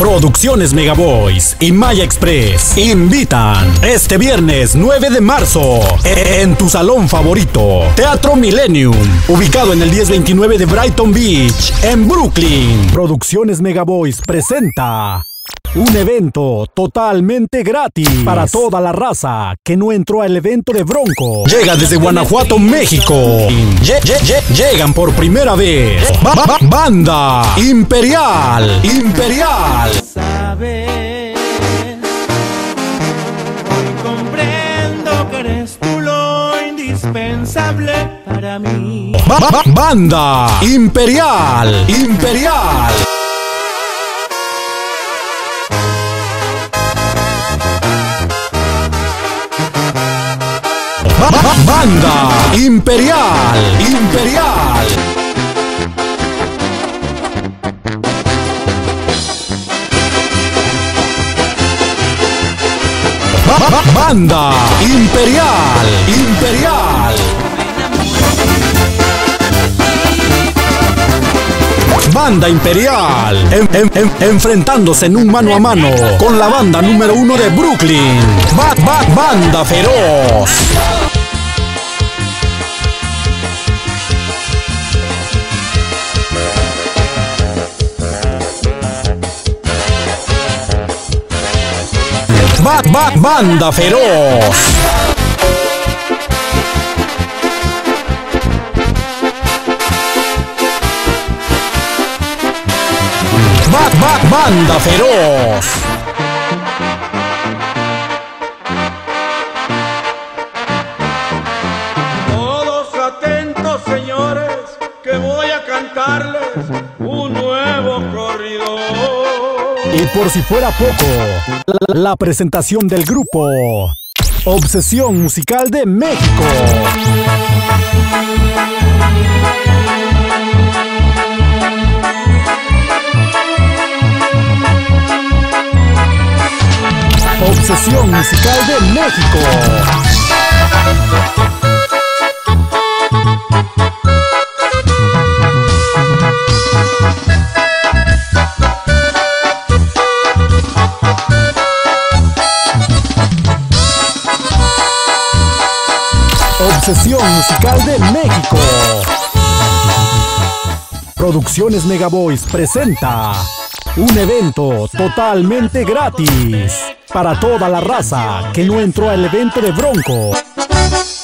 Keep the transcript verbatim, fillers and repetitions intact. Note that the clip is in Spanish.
Producciones Megaboys y Maya Express invitan este viernes nueve de marzo en tu salón favorito, Teatro Millennium, ubicado en el diez veintinueve de Brighton Beach, en Brooklyn. Producciones Megaboys presenta un evento totalmente gratis para toda la raza que no entró al evento de Bronco. Llega desde Guanajuato, México. Lle lle lle llegan por primera vez. Ba ba Banda Imperial. Imperial. Sabes, hoy comprendo que eres tú lo indispensable para mí. Ba ba Banda Imperial. Imperial. Banda Imperial. Imperial. Banda Imperial. Imperial. Banda Imperial en, en, en, enfrentándose en un mano a mano con la banda número uno de Brooklyn, ba ba Banda Feroz. Ba ba Banda Feroz. Ba ba Banda Feroz. Todos atentos, señores, que voy a cantarles un nuevo corrido. Y por si fuera poco, la, la presentación del grupo Obsesión Musical de México. Obsesión Musical de México. Obsesión Musical de México. Producciones Megaboys presenta un evento totalmente gratis para toda la raza que no entró al evento de Bronco.